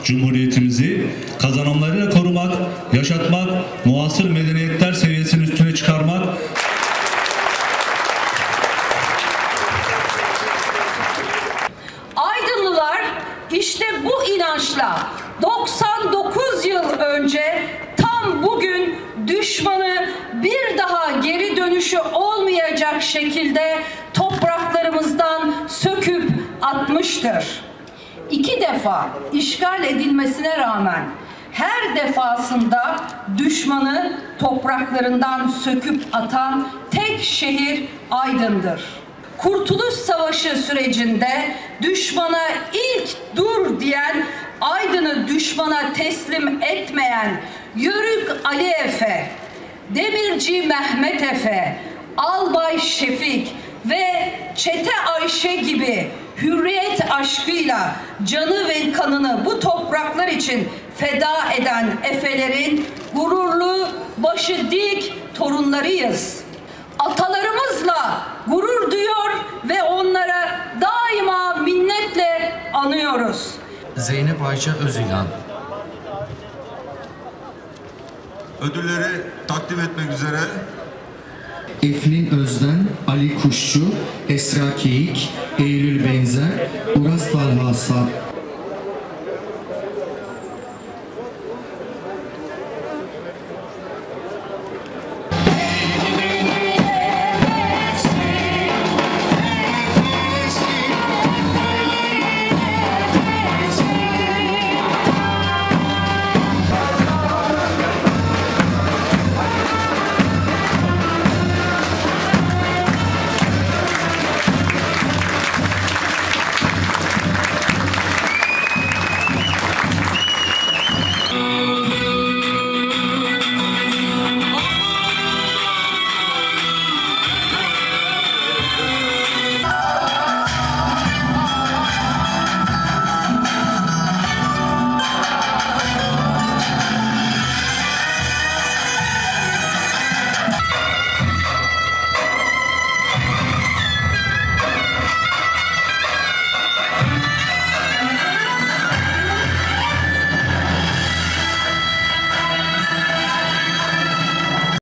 Cumhuriyetimizi kazanımlarıyla korumak, yaşatmak, muasır medeniyetler seviyesinin üstüne çıkarmak, Aydınlılar işte bu inançla 99 yıl önce tam bugün düşmanı bir daha geri dönüşü olmayacak şekilde topraklarımızdan söküp atmıştır. 2 defa işgal edilmesine rağmen her defasında düşmanı topraklarından söküp atan tek şehir Aydın'dır. Kurtuluş Savaşı sürecinde düşmana ilk dur diyen, Aydın'ı düşmana teslim etmeyen Yörük Ali Efe, Demirci Mehmet Efe, Albay Şefik ve Çete Ayşe gibi hürriyet aşkıyla canı ve kanını bu topraklar için feda eden efelerin gururlu, başı dik torunlarıyız. Atalarımızla gurur duyuyor ve onlara daima minnetle anıyoruz. Zeynep Ayça Özilhan. Ödülleri takdim etmek üzere Eflin Özden, Ali Kuşçu, Esra Keyik, Eylül Benzer, Uras Talha